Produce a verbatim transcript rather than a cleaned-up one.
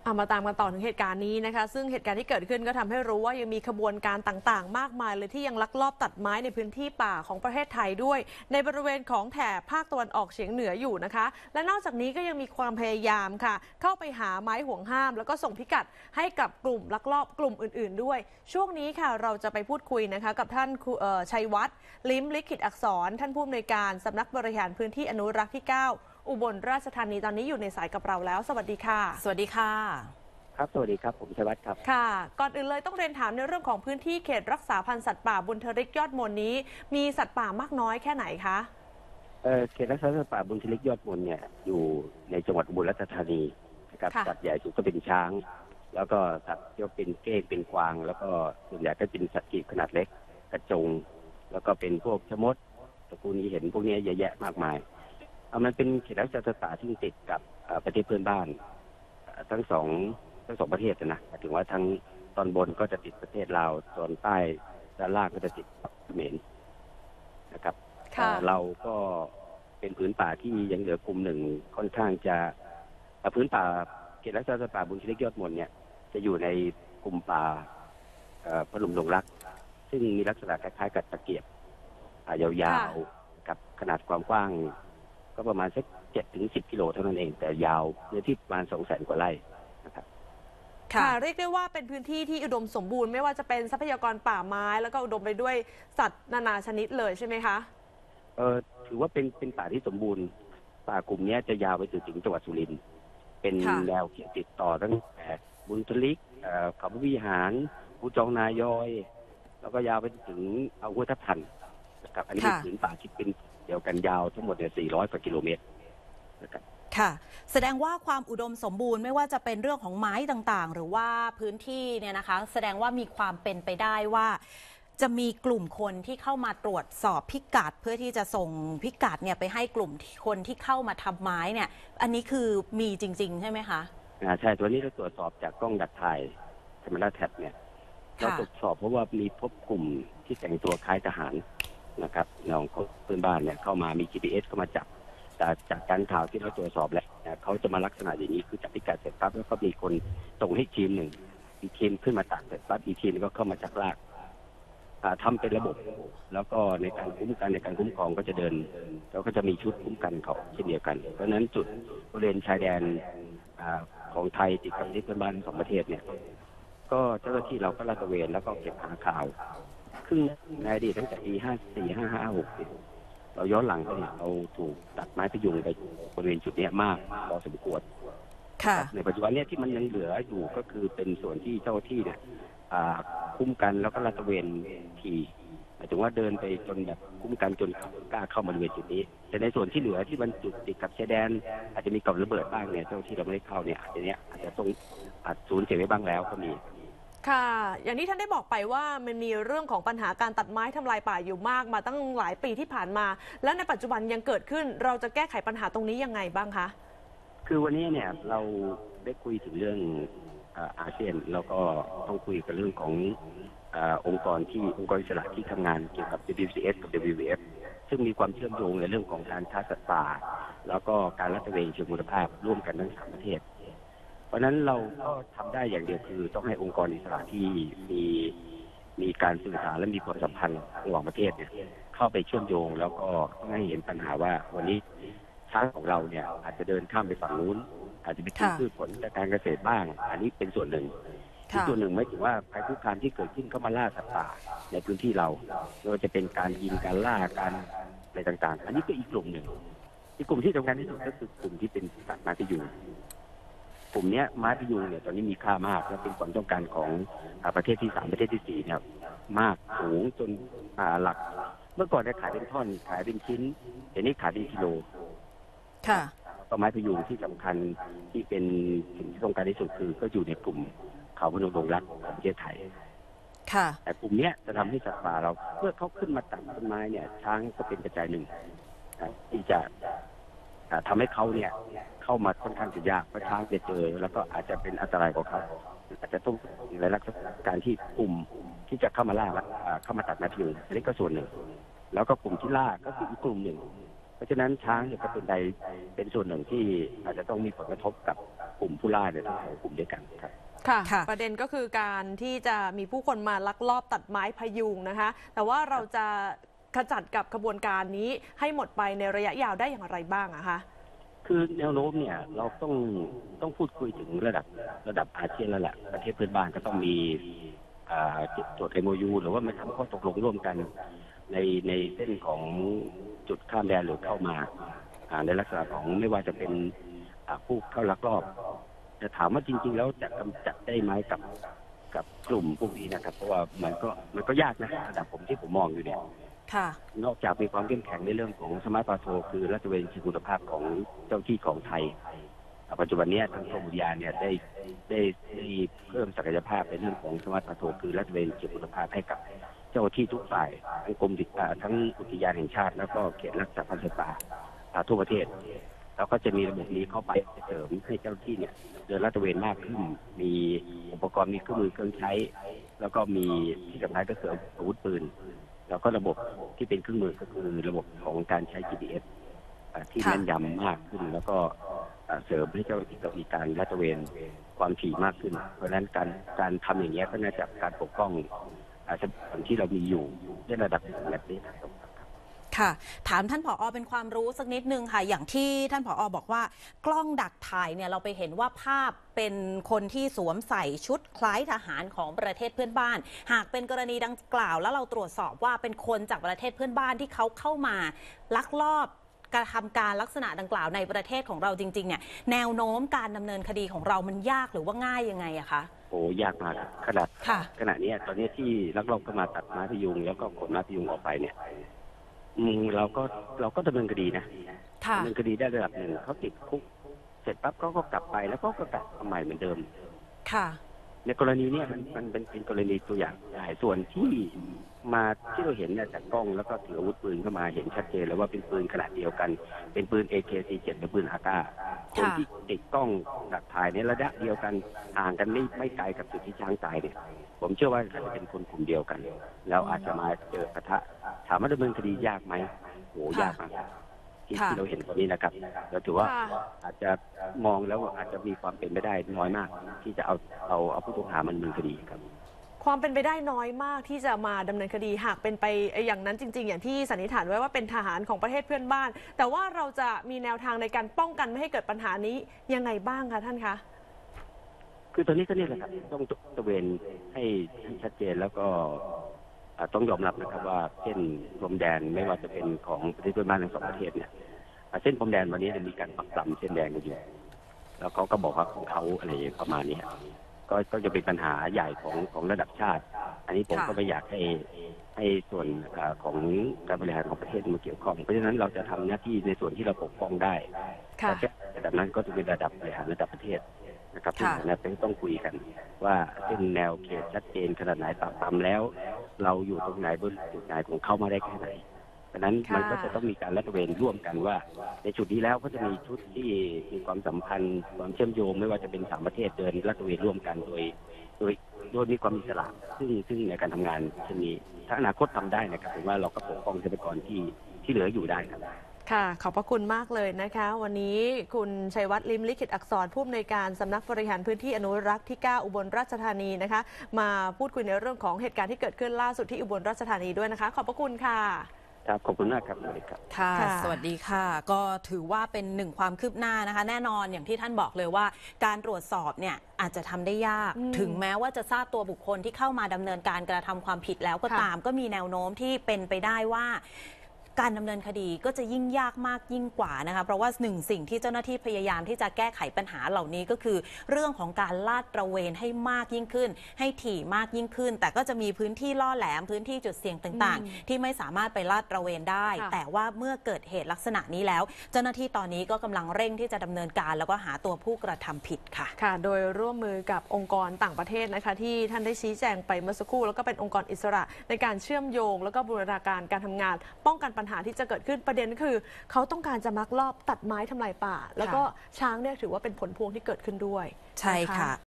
มาตามกันต่อถึงเหตุการณ์นี้นะคะซึ่งเหตุการณ์ที่เกิดขึ้นก็ทำให้รู้ว่ายังมีขบวนการต่างๆมากมายเลยที่ยังลักลอบตัดไม้ในพื้นที่ป่าของประเทศไทยด้วยในบริเวณของแถบภาคตะวันออกเฉียงเหนืออยู่นะคะและนอกจากนี้ก็ยังมีความพยายามค่ะเข้าไปหาไม้ห่วงห้ามแล้วก็ส่งพิกัดให้กับกลุ่มลักลอบกลุ่มอื่นๆด้วยช่วงนี้ค่ะเราจะไปพูดคุยนะคะกับท่านชัยวัฒน์ลิ้มลิขิตอักษรท่านผู้อำนวยการสำนักบริหารพื้นที่อนุรักษ์ที่เก้าอุบลราชธานีตอนนี้อยู่ในสายกับเราแล้วสวัสดีค่ะสวัสดีค่ะครับสวัสดีครับผมชัยวัฒน์ครับค่ะก่อนอื่นเลยต้องเรียนถามในเรื่องของพื้นที่เขตรักษาพันธุ์สัตว์ป่าบุญทริกยอดมนนี้มีสัตว์ป่ามากน้อยแค่ไหนคะเออเขตรักษาสัตว์ป่าบุญทริกยอดมนเนี่ยอยู่ในจังหวัดอุบลราชธานีนะครับสัตว์ใหญ่สุดก็เป็นช้างแล้วก็สัตว์ที่เป็นเก้งเป็นกวางแล้วก็ส่วนใหญ่ก็เป็นสัตว์กีบขนาดเล็กกระจงแล้วก็เป็นพวกชะมดตระกูลนี้เห็นพวกนี้เยอะแยะมากมายเอามันเป็นเขตรักษาสัตว์ป่าที่ติดกับประเทศเพื่อนบ้านทั้งสองทั้งสองประเทศนะถึงว่าทั้งตอนบนก็จะติดประเทศลาวตอนใต้ด้านล่างก็จะติดเขมรนะครับเราก็เป็นพื้นป่าที่ยังเหลือกลุ่มหนึ่งค่อนข้างจะพื้นป่าเขตรักษาสัตว์ป่าบุญทริกยอดมนเนี่ยจะอยู่ในกลุ่มป่าพลุมดงรักซึ่งมีลักษณะคล้ายๆกับตะเกียบยาวๆกับขนาดความกว้างก็ประมาณสักเจ็ดถึงสิบกิโลเท่านั้นเองแต่ยาวเนื้อที่ประมาณสองแสนกว่าไร่นะครับค่ะเรียกได้ว่าเป็นพื้นที่ที่อุดมสมบูรณ์ไม่ว่าจะเป็นทรัพยากรป่าไม้แล้วก็อุดมไปด้วยสัตว์นานาชนิดเลยใช่ไหมคะเออถือว่าเป็นเป็นป่าที่สมบูรณ์ป่ากลุ่มนี้จะยาวไปถึงจังหวัดสุรินทร์เป็นแนวเขตติดต่อตั้งแต่บุญทริกเขาวิหารภูจองนายอยแล้วก็ยาวไปถึงเอาหัวทับทันนะครับอันนี้เป็นผืนป่าที่เป็นเดียวกันยาวทั้งหมดเนี่ยสี่ร้อยกว่ากิโลเมตรนะครับค่ะแสดงว่าความอุดมสมบูรณ์ไม่ว่าจะเป็นเรื่องของไม้ต่างๆหรือว่าพื้นที่เนี่ยนะคะแสดงว่ามีความเป็นไปได้ว่าจะมีกลุ่มคนที่เข้ามาตรวจสอบพิกัดเพื่อที่จะส่งพิกัดเนี่ยไปให้กลุ่มคนที่เข้ามาทำไม้เนี่ยอันนี้คือมีจริงๆใช่ไหมคะอ่าใช่ตัวนี้เราตรวจสอบจากกล้องดักถ่ายแคมเมราแท็บเนี่ยเราตรวจสอบเพราะว่ามีพบกลุ่มที่แต่งตัวคล้ายทหารนะครับน้องเพื่อนบ้านเนี่ยเข้ามามี จี พี เอส เข้ามาจับแต่จากการข่าวที่เราตรวจสอบแล้วเขาจะมาลักษณะอย่างนี้คือจับพิกัดเสร็จปั๊บแล้วก็มีคนส่งให้ทีมหนึ่งอีกทีมขึ้นมาตัดเสร็จปั๊บอีกทีมก็เข้ามาจับลากทำเป็นระบบแล้วก็ในการคุ้มกันในการคุ้มครองก็จะเดินแล้วก็จะมีชุดคุ้มกันเขาเช่นเดียวกันเพราะฉะนั้นจุดบริเวณชายแดนของไทยติดกับประเทศเพื่อนบ้านสองประเทศเนี่ยก็เจ้าหน้าที่เราก็ลาดตระเวนแล้วก็เก็บหาข่าวซึ่งในอดีตตั้งแต่ปีห้าสี่ห้าห้าหกเราย้อนหลังไปเราถูกตัดไม้พยุงไปบริเวณจุดนี้มากพอสมควรในปัจจุบันนี้ที่มันยังเหลืออยู่ก็คือเป็นส่วนที่เจ้าหน้าที่เนี่ยคุ้มกันแล้วก็ลาดตระเวนทีหมายถึงว่าเดินไปจนแบบคุ้มกันจนกล้าเข้ามาบริเวณจุดนี้แต่ในส่วนที่เหลือที่มันจุดติดกับชายแดนอาจจะมีกับระเบิดบ้างเนี่ยเจ้าที่เราไม่ได้เข้าเนี่ยอาจจะเนี้ยอาจจะต้องอาจสูญเสียไว้บ้างแล้วก็มีค่ะอย่างที่ท่านได้บอกไปว่ามันมีเรื่องของปัญหาการตัดไม้ทำลายป่าอยู่มากมาตั้งหลายปีที่ผ่านมาและในปัจจุบันยังเกิดขึ้นเราจะแก้ไขปัญหาตรงนี้ยังไงบ้างคะคือวันนี้เนี่ยเราได้คุยถึงเรื่องอาเซียนแล้วก็ต้องคุยกับเรื่องขององค์กรที่องค์กรอิสระที่ทำงานเกี่ยวกับ ดับเบิลยู ซี เอส กับ ดับเบิลยู วี เอฟ ซึ่งมีความเชื่อมโยงในเรื่องของการค้าสัตว์ป่าแล้วก็การลาดตระเวนเชิงคุณภาพร่วมกันทั้งสามประเทศเพราะนั้นเราก็ทำได้อย่างเดียวคือต้องให้องค์กรอิสระที่มีมีการสื่อสารและมีความสัมพันธ์ระหว่างประเทศเนี่ยเข้าไปเชื่อมโยงแล้วก็ต้องให้เห็นปัญหาว่าวันนี้ช้างของเราเนี่ยอาจจะเดินข้ามไปฝั่งนู้นอาจจะไปกินพืชผลจากการเกษตรบ้างอันนี้เป็นส่วนหนึ่งที่ส่วนหนึ่งไม่ถึงว่าภัยคุกคามที่เกิดขึ้นเข้ามาล่าสัตว์ป่าในพื้นที่เราไม่ว่าจะเป็นการยิงการล่าการอะไรต่างๆอันนี้ก็อีกกลุ่มหนึ่งอีกกลุ่มที่สำคัญที่สุดก็คือกลุ่มที่เป็นสัตว์ไม้พยุงกลุ่มนี้ไม้พยุงเนี่ยตอนนี้มีค่ามากและเป็นความต้องการของประเทศที่สามประเทศที่สี่เนี่ยมากสูงจนหลักเมื่อก่อนเนี่ยขายเป็นท่อนขายเป็นชิ้นเดี๋ยวนี้ขายเป็นกิโลค่ะก็ไม้พยุงที่สำคัญที่เป็นสิ่งที่ต้องการที่สุดคือก็อยู่ในกลุ่มเขาพนมดงรักของประเทศไทยค่ะแต่กลุ่มนี้จะทำให้สัตว์ป่าเราเมื่อเขาขึ้นมาตัดต้นไม้เนี่ยช้างก็เป็นปัจจัยหนึ่งที่จะทำให้เขาเนี่ยเข้ามาค่อนข้างจะยากเพราะช้างจะเจอแล้วก็อาจจะเป็นอันตรายของเขาอาจจะต้องในลักษณะการที่กลุ่มที่จะเข้ามาล่าเข้ามาตัดไม้พยุงอันนี้ก็ส่วนหนึ่งแล้วก็กลุ่มที่ล่าก็คืออีกกลุ่มหนึ่งเพราะฉะนั้นช้างเนี่ยก็เป็นใดเป็นส่วนหนึ่งที่อาจจะต้องมีผลกระทบกับกลุ่มผู้ล่าเนี่ยทั้งสองกลุ่มด้วยกันครับค่ะค่ะประเด็นก็คือการที่จะมีผู้คนมาลักลอบตัดไม้พยุงนะคะแต่ว่าเราจะขจัดกับขบวนการนี้ให้หมดไปในระยะยาวได้อย่างไรบ้างอะคะคือแนวโน้มเนี่ยเราต้องต้องพูดคุยถึงระดับระดับอาเซียนแล้วแหละประเทศเพื่อนบ้านก็ต้องมีจด เอ็ม โอ ยู หรือว่ามาทำข้อตกลงร่วมกันในในเส้นของจุดข้ามแดนหรือเข้ามาในลักษณะของไม่ว่าจะเป็นผู้เข้าลักลอบจะถามว่าจริงๆแล้วจะกำจัดได้ไหมกับกับกลุ่มพวกนี้นะครับเพราะว่ามันก็มันก็ยากนะระดับผมที่ผมมองอยู่เนี่ยนอกจากมีความเข้มแข็งในเรื่องของสมาร์ทพาโทรคือรัฐเวนเชิงคุณภาพของเจ้าที่ของไทยปัจจุบันนี้ทางกรมอุทยานเนี่ยได้ได้ได้เพิ่มศักยภาพในเรื่องของสมาร์ทพาโทรคือรัฐเวนเชิงคุณภาพให้กับเจ้าที่ทุกฝ่ายทั้งกรมทั้งอุทยานแห่งชาติแล้วก็เขตรักษาพันธุ์สัตว์ป่าทั่วประเทศแล้วก็จะมีระบบนี้เข้าไปเสริมให้เจ้าที่เนี่ยเดินลาดตระเวนมากขึ้นมีอุปกรณ์มีเครื่องมือเครื่องใช้แล้วก็มีที่สำคัญก็คืออาวุธปืนแล้วก็ระบบที่เป็นเครื่องมือก็คือระบบของการใช้ จี พี เอส ที่แม่นยำมากขึ้นแล้วก็เสริมให้เจ้าที่มีการลาดตระเวนความถี่มากขึ้นเพราะฉะนั้นการการทำอย่างนี้ก็น่าจะการปกป้องทรัพยากรที่เรามีอยู่ในระดับแบบนี้ค่ะถามท่านผอ.เป็นความรู้สักนิดนึงค่ะอย่างที่ท่านผอ.บอกว่ากล้องดักถ่ายเนี่ยเราไปเห็นว่าภาพเป็นคนที่สวมใส่ชุดคล้ายทหารของประเทศเพื่อนบ้านหากเป็นกรณีดังกล่าวแล้วเราตรวจสอบว่าเป็นคนจากประเทศเพื่อนบ้านที่เขาเข้ามาลักลอบกระทำการลักษณะดังกล่าวในประเทศของเราจริงๆเนี่ยแนวโน้มการดำเนินคดีของเรามันยากหรือว่าง่ายยังไงอะคะโอ้ยากมากขนาดขณะนี้ตอนนี้ที่ลักลอบก็มาตัดไม้พยุงแล้วก็ขนไม้พยุงออกไปเนี่ยอืมเราก็เราก็ดำเนินคดีนะดำเนินคดีได้ระดับหนึ่งเขาติดคุกเสร็จปั๊บเขาก็กลับไปแล้วก็กลับมาใหม่เหมือนเดิมค่ะในกรณีนี้มันมันเป็นเป็นกรณีตัวอย่างหลายส่วนที่มาที่เราเห็นเนี่ยจากกล้องแล้วก็ถืออาวุธปืนเข้ามาเห็นชัดเจนแล้วว่าเป็นปืนขนาดเดียวกันเป็นปืน เอ เค สี่สิบเจ็ด หรือปืนอาก้าคนที่ติดกล้องดักถ่ายในระยะเดียวกันห่างกันไม่ไม่ไกลกับจุดที่ช้างตายเนี่ยผมเชื่อว่าจะเป็นคนกลุ่มเดียวกันแล้วอาจจะมาเจอปะทะถามว่าดำเนินคดียากไหมโหยากมากที่ที่เราเห็นตอนนี้นะครับเราถือว่าอาจจะมองแล้วอาจจะมีความเป็นไปได้น้อยมากที่จะเอาเอาเอาผู้ต้องหามันดำเนินคดีครับความเป็นไปได้น้อยมากที่จะมาดำเนินคดีหากเป็นไปอย่างนั้นจริงๆอย่างที่สันนิษฐานไว้ว่าเป็นทหารของประเทศเพื่อนบ้านแต่ว่าเราจะมีแนวทางในการป้องกันไม่ให้เกิดปัญหานี้ยังไงบ้างคะท่านคะคือตอนนี้ก็เนี่ยแหละครับต้องตระเวนให้ชัดเจนแล้วก็ต้องยอมรับนะครับว่าเส้นพรมแดนไม่ว่าจะเป็นของประเทศเพื่อนบ้านทั้งสองประเทศเนี่ยเส้นพรมแดนวันนี้จะมีการปักปำเส้นแดงกันอยู่แล้วเขาก็บอกว่าของเขาอะไรประมาณนี้ก็ก็จะเป็นปัญหาใหญ่ของของระดับชาติอันนี้ผมก็ไม่อยากให้ให้ส่วนของการบริหารของประเทศมาเกี่ยวข้องเพราะฉะนั้นเราจะทำหน้าที่ในส่วนที่เราปกป้องได้แต่ระดับนั้นก็จะเป็นระดับบริหารระดับประเทศนะครับที่นั้นเป็นต้องคุยกันว่าเส้นแนวเขตชัดเจนขนาดไหนปรับปรำแล้วเราอยู่ตรงไหนบนจุดไหนของเข้ามาได้แค่ไหนดังนั้นมันก็จะต้องมีการลาดตระเวนร่วมกันว่าในจุดนี้แล้วก็จะมีชุดที่มีความสัมพันธ์ความเชื่อมโยงไม่ว่าจะเป็นสามประเทศเดินลาดตระเวนร่วมกันโดยโดยโดยมีความอิสระซึ่งซึ่งในการทำงานเช่นนี้ถ้าอนาคตทำได้นะครับผมว่าเราก็ปกป้องทรัพยากรที่ที่เหลืออยู่ได้ครับค่ะขอบพระคุณมากเลยนะคะวันนี้คุณชัยวัฒน์ลิมลิขิตอักษรผู้อำนวยการสำนักบริหารพื้นที่อนุรักษ์ที่เก้าอุบลราชธานีนะคะมาพูดคุยในเรื่องของเหตุการณ์ที่เกิดขึ้นล่าสุดที่อุบลราชธานีด้วยนะคะขอบพระคุณค่ะครับขอบคุณมากครับสวัสดีครับค่ะสวัสดีค่ะก็ถือว่าเป็นหนึ่งความคืบหน้านะคะแน่นอนอย่างที่ท่านบอกเลยว่าการตรวจสอบเนี่ยอาจจะทำได้ยากถึงแม้ว่าจะทราบตัวบุคคลที่เข้ามาดำเนินการกระทำความผิดแล้วก็ตามก็มีแนวโน้มที่เป็นไปได้ว่าการดำเนินคดีก็จะยิ่งยากมากยิ่งกว่านะคะเพราะว่าหนึ่งสิ่งที่เจ้าหน้าที่พยายามที่จะแก้ไขปัญหาเหล่านี้ก็คือเรื่องของการลาดตระเวนให้มากยิ่งขึ้นให้ถี่มากยิ่งขึ้นแต่ก็จะมีพื้นที่ล่อแหลมพื้นที่จุดเสี่ยงต่างๆที่ไม่สามารถไปลาดตระเวนได้แต่ว่าเมื่อเกิดเหตุลักษณะนี้แล้วเจ้าหน้าที่ตอนนี้ก็กำลังเร่งที่จะดำเนินการแล้วก็หาตัวผู้กระทำผิดค่ะค่ะโดยร่วมมือกับองค์กรต่างประเทศนะคะที่ท่านได้ชี้แจงไปเมื่อสักครู่แล้วก็เป็นองค์กรอิสระในการเชื่อมโยงแล้วก็บูรณาการการทำงานป้องกันปัญหาที่จะเกิดขึ้นประเด็นคือเขาต้องการจะลักลอบตัดไม้ทำลายป่าแล้วก็ช้างเนี่ยถือว่าเป็นผลพวงที่เกิดขึ้นด้วยใช่ค่ะ